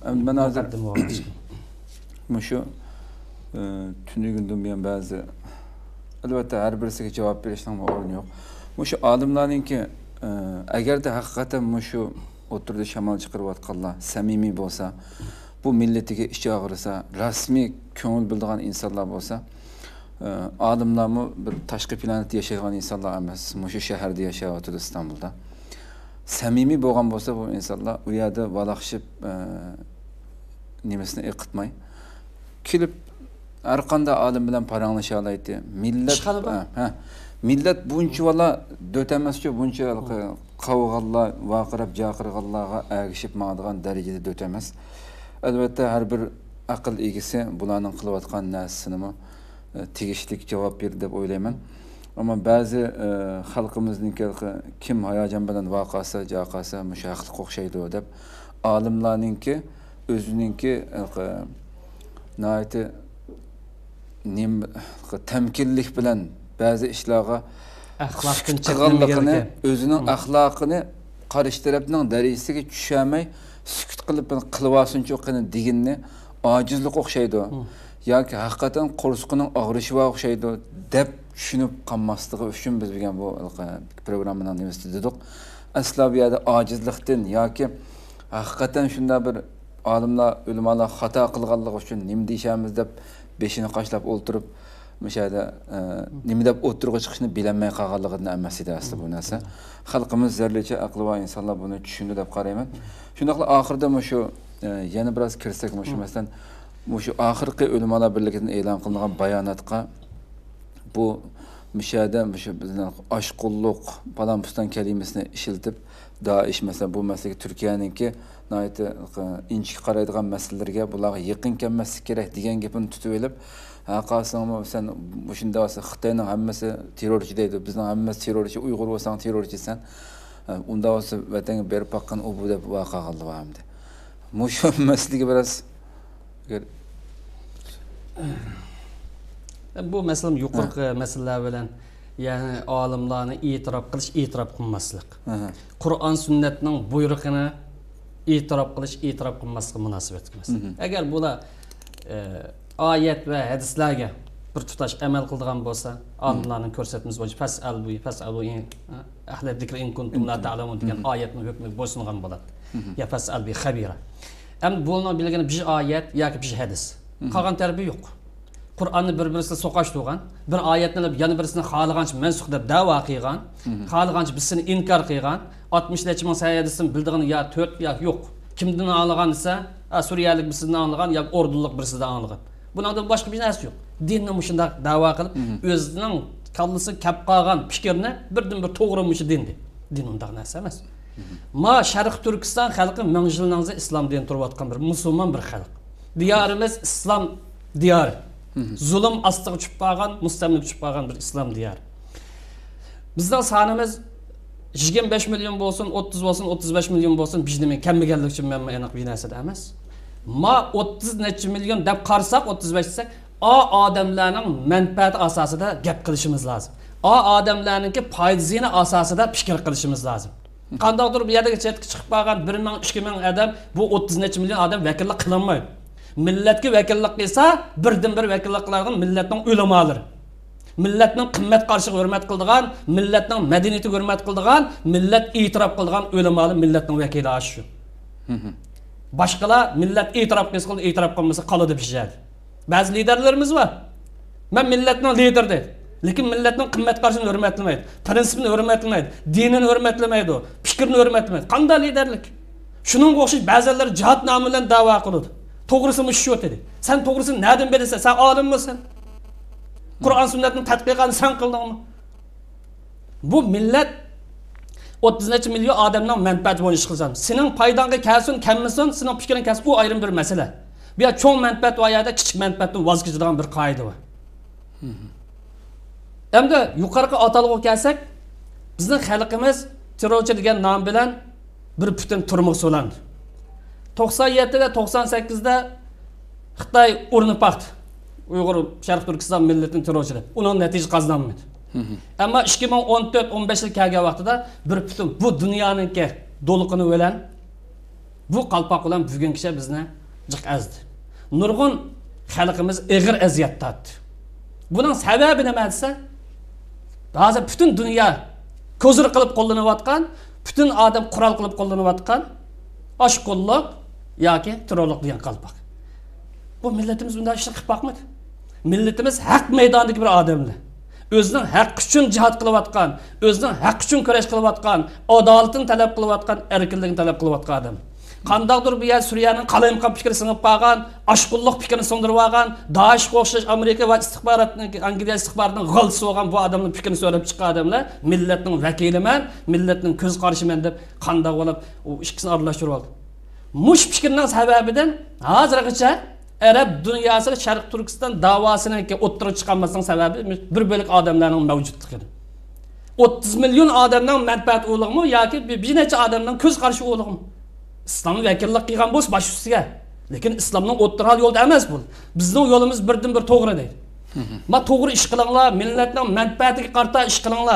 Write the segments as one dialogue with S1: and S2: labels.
S1: Ben hazır şu tünügündüm ben bazı elbette her birisiga cevap berishning o'rni yo'q. Şu olimlarningki agarda haqiqatan şu o'tirdi shamol chiqarayotganlar samimiy bo'lsa, bu millatiga ichi og'risa, rasmiy ko'ngil bildigan insonlar bo'lsa, olimlarmi bir tashqi planetda yashagan insonlar emas, shu shaharda yashayotdi Istanbulda. Samimiy bo'lgan bo'lsa bu insonlar u yerda valaqshib nimasini iqitmay kelib har qanday olim bilan paranglasha oladi. Millat buncha vala dötemascha buncha qavg'allar, vaqirab jaqirg'allarga agishib ma'digan darajada dötemas. Albatta har bir aql egisi bularning qilayotgan narsasini tegishli javob berdi deb o'ylayman. Ama bazı xalqimizninki kim hayajon bilan vaqasa, jaqasa, mushaqliq o'xshaydi deb olimlarningki o'zininki nayati temkinlik bilan bazı ishlarga
S2: axloqdan
S1: chiqqanligini, o'zining axloqini qarish tarafning darajasiga tushamay sukut qilib qilvasinchoqini deginni ojizlik o'xshaydi. Yoki haqiqatan qo'rsqining og'rishiga o'xshaydi deb tushunib qolmasligi uchun biz degan bu programmaning nimasi dedik. Aslo bu yerda ojizlikdan yoki haqiqatan shunda bir olimlar, ulamolar xato qilganligi uchun nima deyshamiz deb beshini qashlab o'ltirib, mishada nima deb o'tirg'i chiqishni bilmay qolganligidan emas edi asli bu narsa. Xalqimiz zarracha aqli va insonlar buni tushundi deb qarayman. Shundaqla oxirida shu yana biroz kirsak, masalan şu ahirki ulamolar birligidan e'lon qilingan bayonotga bu mishada bizning oshqulluq palampiston kalimasini ishiltib Daesh mesela bu mesele Türkiye'ninki nayeti inçik qaraydigan meselelerge bularga yaqin kelmaslik kerak degan gapini tutib olib, qalsangmi sen shunda bo'lsa Xitoyning hammasi terrorchi deydi, bizning hammasi terrorchi, Uyg'ur bo'lsang terrorchisan. Unda bo'lsa vatanga berib baqqan u bu deb voqea qildi hamdi. Mushu masalaga biroz
S2: bu mesela yuqorqi masalalar bilan yani olimlarni e'tirof qilish, e'tirof qilmaslik. Qur'on sunnatning buyrug'ini e'tirof qilish, e'tirof qilmaslik munosabat emas. Agar bular oyat va hadislarga bir tutash amal qiladigan bo'lsa, olimlarning ko'rsatmasi bo'yicha fasalu ahli zikri in kuntum la ta'lamun degan oyatning hukmi bo'ysungan bo'ladi. Ya fasal bi xabira. Endi buni bilgan bir oyat yoki bir hadis. Qolgan tarafi yo'q. Qur'onni bir-birisiga so'qash turgan, bir oyatni olib yana birisini xohlagancha mansux deb da'vo qilgan, xohlagancha birisini inkor qilgan, 60 ming sayadisini bildigani ya 4 ya yo'q. Kimdan olgan esa, Suriyalik birisidan olgan yo orduliq birisidan olgan. Bundan boshqa bir narsa yo'q. Dinni shunday da'vo qilib, o'zining kallasi kap qolgan fikrni birdan-bir to'g'rimishi dindi. Din unday narsa emas. Ma Sharq Turkiston xalqi ming yildan islom dini turayotgan bir musulmon bir xalq. Diyarimiz islom diyari. Zulüm astığı uçup qalğan, mustamlik uçup qalğan bir İslam diyarı. Bizden sanımız 25 milyon olsun, 30 olsun, 35 milyon olsun, bizden kemmigenlik için ben enak bir narsa demez. Ma 30 neçe milyon dep qarsak, 35 desek, adamlarning menfaati asosida gap qilishimiz lazım. Adamlarninki foydasini asosida fikr qilishimiz lazım. Qandaqdir bu yerga chetga chiqib qolgan 1 ming, 2 ming adam, bu 30 neçe milyon adam vakillik qilinmaydi. Milletki vakillik qilsa, birdan-bir vakillik qiladigan millatning ulamolar. Millatning qimmat qarshi hurmat qiladigan, millatning madaniyatiga hurmat qiladigan, millat e'tirof qiladigan ulamolar millatning vakili shu. Boshqalar millat e'tirof qilsa, e'tirof qilmasa qoladi bishadi. Ba'zi liderlarimiz bor. Men millatning lideri deydi. Lekin millatning qimmat qarshini hurmatlamaydi, prinsipini hurmatlamaydi, dinini hurmatlamaydi, fikrini hurmatlamaydi. Qanday liderlik? Shuning o'xshash ba'zilar jihad nomi bilan da'vo qiladi. To'g'risi shu dedi. Sen to'g'risini nereden bilirsen? Sen olimmisan? Qur'on sunnatning tadqiqotini sen qildingmi? Bu millat 30 milyon odamning manfaati bo'yicha ish qilsan. Sening foydangga kelsin, kelmasin, sening fikring kelsin, bu ayrim bir masala. Bu yer cho'ng manfaat va yerda kichik manfaatdan voz kechadigan bir qoida bor. Endi yuqorqi atalg'iga kelsak, bizning xalqimiz terrorchi degan nom bilan bir butun turmush so'landi. 97 ve 98'de Xitoy urinib baqdi. Uyg'ur Sharq Turkiston millatini terrorchi deb. Uning natijasi qozonmadi. Ammo 2014-15 yil kelgan vaqtida bir butun bu dunyoninki to'lqini bilan Bu qalpoq bilan bugungacha bizni jiq azdi. Nurg'un xalqimiz ig'ir aziyat tortdi. Buning sababi nima desa? Hozir butun dunyo ko'zir qilib qo'llanayotgan, butun odam qurol qilib qo'llanayotgan oshqulluq yoki terrorlik degan qalpoq. Bu millatimiz bunday ishlar qilib boqmadi. Millatimiz haq maydonidagi bir odamlar. O'zining haq uchun jihad qilayotgan, o'zining haq uchun kurash qilayotgan, adolatni talab qilayotgan, erkinlikni talab qilayotgan odam. Qandaqdir bu yer Suriyaning qalayimqon fikri singib qolgan, oshqulluq fikrini so'ndirib olgan, Daeshga o'xshash Amerika va istixborotning Angliya istixborotining g'altisi bo'lgan bu odamning fikrini so'rab chiqqan odamlar millatning vakiliman, millatning ko'z qarishiman deb qandaq bo'lib u ikkisini aralashtirib oldi. Mush fikrning sababidan hozirgacha Arab dunyosi Sharq Turkiston davosining o'ttirib chiqarmasning sababi bir bo'lik odamlarning mavjudligi. 30 million odamning manfaat o'lig'imi yoki bir necha odamning ko'z qarashi o'lig'imi? İslam'ı vekillik qilgan bo'lsa bosh ustiga. Lekin islomning o'ttiral yo'lda emas bu. Bizning yo'limiz birdan bir to'g'ri deydi. Ma to'g'ri ish qilinglar, millatning manfaatiga qarta ish qilinglar.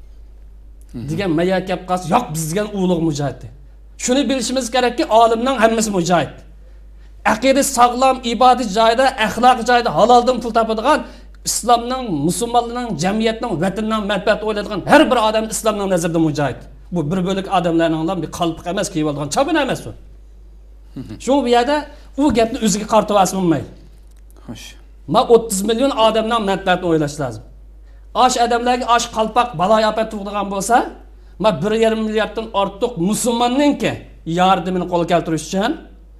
S2: degan mayak gap qilsa, yo'q biz degan ulug' mujohid. Shuni bilishimiz kerakki, olimning hammasi mujohid. Aqida sog'lom, ibodat joyida, axloq joyida haloldan pul topadigan, islomning, musulmonlarning, jamiyatning, vatanning manfaati o'ylaydigan har bir odam islomning nazarida mujohid. Bu bir bo'lik odamlarning bir qalbiq emas, kiyib olgan chabin emas u. Shu bu yerda u gapni o'ziga qartib olmaydi.
S1: Xo'sh.
S2: Ma 30 million odamning manfaatini o'ylash lozim. Ash odamlarga ash qalpoq baloy afat tug'digan bo'lsa, ma 1,5 milliarddan ortiq musulmonninki yordamini qo'lga keltirish uchun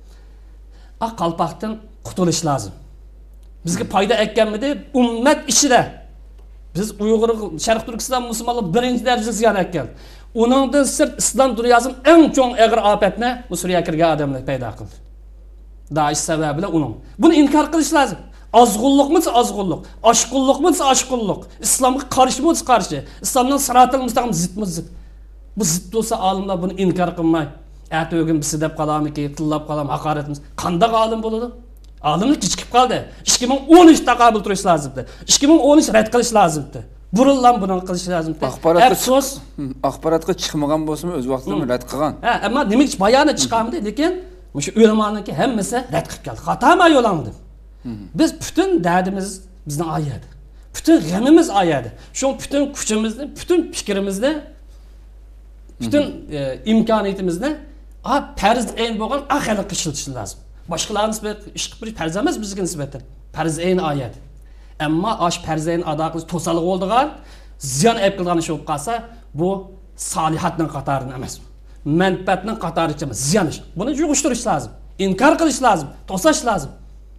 S2: qalpoqdan qutulish lozim. Bizga foyda etganmidi ummat ichida. Biz Uyg'ur, Sharq Turkiston musulmonlar birinchi darajada ziyon etgan. Uningdan sirt islom dunyosining eng cho'ng og'ir ofatni bu Suriyaga kirgan odamlar paydo qildi. Daesh sababi bilan uning. Buni inkor qilish lozim. Azg'unliqmi azg'unliq, oshqulliqmi oshqulliq, islomga qarshimi qarshi, islomning siratil mustaqim zidmi zid. Bu zid bo'lsa olimlar buni inkor qilmay, atog'im bisi deb qolamiki, tillab qolam, haqoratimiz qanday olim bo'ladi? Olimni kichkib qoldi. 2013 taqobil turish lozimdi. 2013 rad qilish lozimdi. Burillan buni qilish lozimdi.
S1: Axborotga chiqmagan bo'lsa-mu o'z vaqtida rad qilgan.
S2: Ha, ammo demak bayoni chiqamdi, lekin o'sha o'lmoniki hammasi rad qilib keldi. Xatoma yo'lamdi. Biz bütün derdimiz bizden ayadı. Bütün g'amimiz ayadı. Şu bütün kuchimizni, bütün fikrimizni, bütün imkoniyatimizni farz ayn bo'lgan xalqqa ishlatishimiz lozim. Boshqalarga nisbatan ish qilib farz emas bizga nisbatan. Farz ayn ayadı. Ammo ash farz ayn ado qilish to'saliq bo'ldigan, ziyon olib qilgani shu qolsa, bu solihatning qatoridan emas. Manfaatning qatoriga emas, ziyon ish. Buni yug'ishtirish lozim. Inkor qilish lozim, to'sash lozim.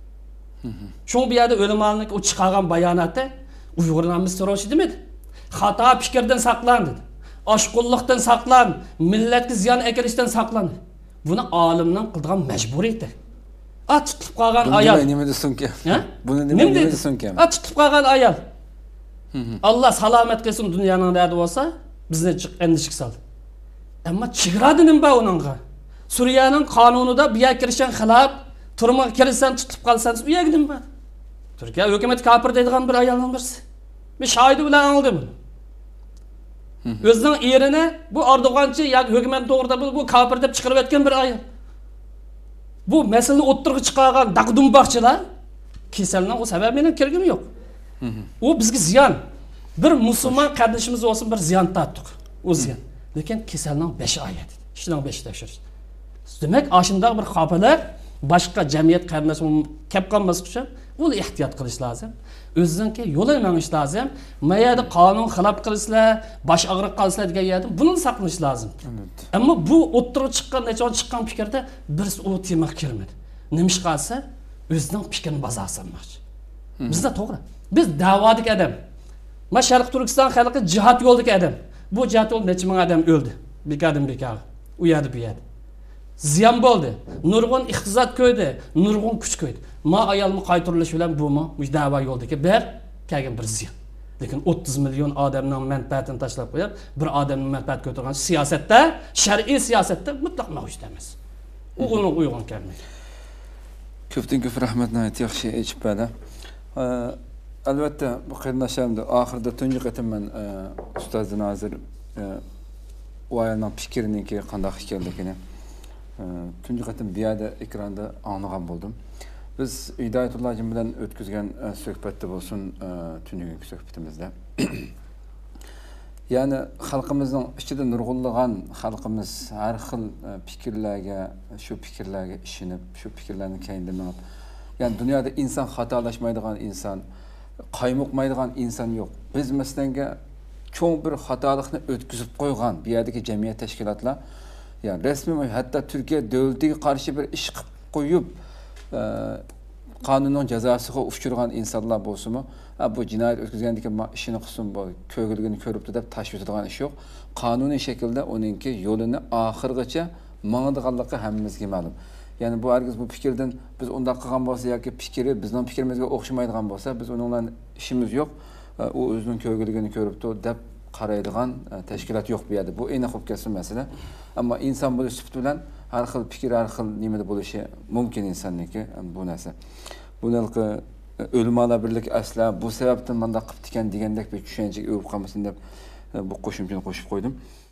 S2: Şu bir yerde ölümanlık o çıkargan bayanatı Uygurlarımız soruş demedi. Hata fikirden saklandı. Aşkullıktan saklan, milletki ziyan ekilişten saklandı. Bunu alimden kıldığan mecburiyeti. Tutup kalgan ayal.
S1: Bunu ne diyorsun ki? Bunu ne diyorsun ki?
S2: Tutup kalgan ayal. Allah salamet kılsın dünyanın derdi olsa bizne endişik saldı. Ama çıkıradı nime onunla. Suriye'nin kanunu da bir yer kirişen xilap turma kirsen tutup kalsanız bu yerden var. Türkiye hükümet kafir deydigan bir ayalın birisi. Bir şahidi bilen aldım. Özünün yerine bu Erdoğançı ya hükümet doğruda bu kafir deyip çıkarıp etken bir ayal. Bu meseleyi oturgu çıkargan daqdumbaqçılar keselinin o sebebinin kirgimi yok. O bizge ziyan. Bir Müslüman kardeşimiz olsun bir ziyan tattık. O ziyan. Lekin keselinin 5 ayet. İşten 5 tekşiriş. Demek aşında bir kafiler başka cemiyet kardeşim kep kalması için bunu ihtiyat qilish lazım. O'zinki yo'lga menish lazım. Mayada qonun xilop qilishlar, bosh og'riq qilishlar degan yerda buni saqlash lazım. Ammo bu o'ttirib chiqqan, nechon chiqqan fikrda birisi u tema kirmadi. Nima ish qilsa, o'zining fikrini bazasanmoqchi. Bizda to'g'ri. Biz da'vodik adam. Ma Sharq Turkiston xalqi jihad yo'ldagi adam. Bu jihad yo'lida necha ming odam o'ldi. Bekadim bekar. U yerda bu yerda. Ziyan bo'ldi. Nurg'un iqtisod ko'ydi, nurg'un kuch ko'ydi. Ma ayolni qaytarilishi bilan bumi da'vo yo'ldagi bir kelgan bir ziyon. Lekin 30 million odamning manfaatini tashlab qo'yib, bir odamning manfaat ko'targan siyosatda, shar'iy siyosatda mutlaq mavjud emas. U uni uyg'on kelmaydi.
S1: Ko'pdan ko'p rahmatni aytib yaxshi aytib berdi. Albatta bu qarindoshimda oxirida tunji qatim men ustoz Nazir u ayolning fikriniki qanday ekanligini Tunji qatim bu yerda ekranda anglagan bo'ldim. Biz Hidayatulloh jim bilan o'tkazgan suhbatda bo'lsin, tungi suhbatimizda. Ya'ni xalqimizning ichida nurg'unlagan xalqimiz har xil fikrlarga, shu fikrlarga ishonib, shu fikrlarni keyinda minib, ya'ni dunyoda inson xatolashmaydigan inson, qaymoqmaydigan inson yo'q. Biz masalanga cho'ng bir xatolikni o'tkazib qo'ygan bu yerdagi jamiyat tashkilotlar, ya'ni rasmiy hatto Turkiya davlatiga qarshi bir ish qilib qo'yib, qonunning jazosiga uchirgan insonlar bo'lsa-mu, bu jinoyat o'tkazgandan ishini qilsin, bu ko'gilligini ko'ribdi deb tashib o'tadigan ish yo'q. Qonuniy shaklda uningki yo'lini oxirigacha mangadiganligi hammamizga ma'lum. Ya'ni bu hargiz bu fikrdan biz unda qilgan bo'lsa yoki fikri bizning fikrimizga o'xshamaydigan bo'lsa, biz uning bilan ishimiz yo'q. U o'zining ko'gilligini ko'ribdi deb qaraydigan tashkilot yo'q bu yerda. Bu eng xo'p kelsin masala. Ammo inson bo'lish sifati bilan har xil fikr, har xil nimada bo'lishi mumkin insonniki bu narsa. Bunalqi o'lmalar birlik asla bu sababdan manda qilib ekan degandek bir tushunchaga o'yib qolmasin deb bu qo'shimchani qo'shib qo'ydim.